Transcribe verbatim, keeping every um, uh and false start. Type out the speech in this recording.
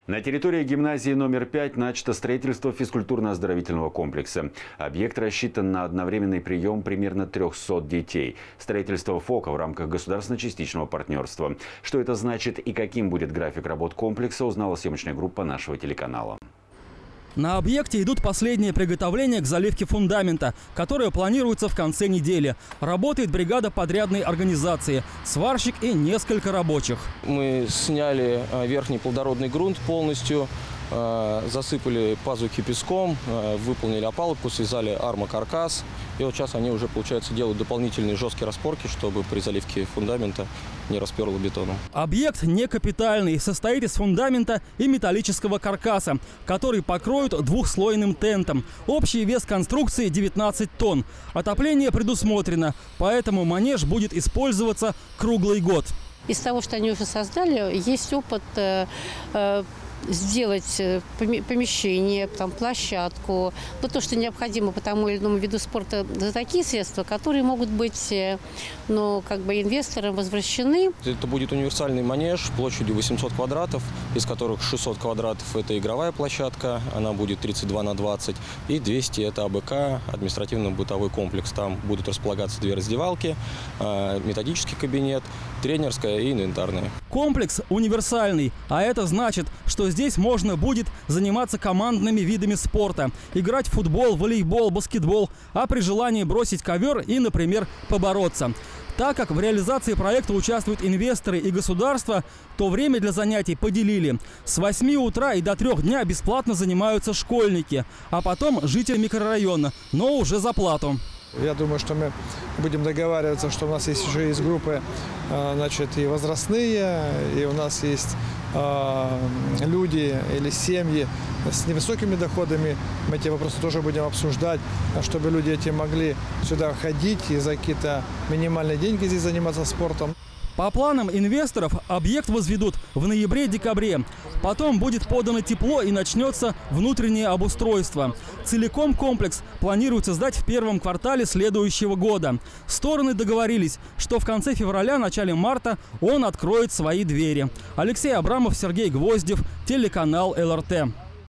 На территории гимназии номер пять начато строительство физкультурно-оздоровительного комплекса. Объект рассчитан на одновременный прием примерно трёхсот детей. Строительство ФОКа в рамках государственно-частичного партнерства. Что это значит и каким будет график работ комплекса, узнала съемочная группа нашего телеканала. На объекте идут последние приготовления к заливке фундамента, которое планируется в конце недели. Работает бригада подрядной организации, сварщик и несколько рабочих. Мы сняли верхний плодородный грунт полностью, засыпали пазухи песком, выполнили опалубку, связали армокаркас. И вот сейчас они уже, получается, делают дополнительные жесткие распорки, чтобы при заливке фундамента не расперло бетоном. Объект не капитальный, состоит из фундамента и металлического каркаса, который покроют двухслойным тентом. Общий вес конструкции девятнадцать тонн. Отопление предусмотрено, поэтому манеж будет использоваться круглый год. Из того, что они уже создали, есть опыт э, э, сделать помещение, там, площадку, ну, то, что необходимо по тому или иному виду спорта, за такие средства, которые могут быть, ну, как бы инвесторам возвращены. Это будет универсальный манеж площадью восемьсот квадратов, из которых шестьсот квадратов – это игровая площадка, она будет тридцать два на двадцать, и двести – это АБК, административно-бытовой комплекс. Там будут располагаться две раздевалки, методический кабинет, тренерская и инвентарная. Комплекс универсальный, а это значит, что здесь можно будет заниматься командными видами спорта, играть в футбол, волейбол, баскетбол, а при желании бросить ковер и, например, побороться. Так как в реализации проекта участвуют инвесторы и государство, то время для занятий поделили. С восьми утра и до трёх дня бесплатно занимаются школьники, а потом жители микрорайона, но уже за плату. Я думаю, что мы будем договариваться, что у нас есть еще есть группы, значит, и возрастные, и у нас есть люди или семьи с невысокими доходами. Мы эти вопросы тоже будем обсуждать, чтобы люди эти могли сюда ходить и за какие-то минимальные деньги здесь заниматься спортом. По планам инвесторов объект возведут в ноябре-декабре. Потом будет подано тепло и начнется внутреннее обустройство. Целиком комплекс планируется сдать в первом квартале следующего года. Стороны договорились, что в конце февраля, начале марта он откроет свои двери. Алексей Абрамов, Сергей Гвоздев, телеканал эл эр тэ.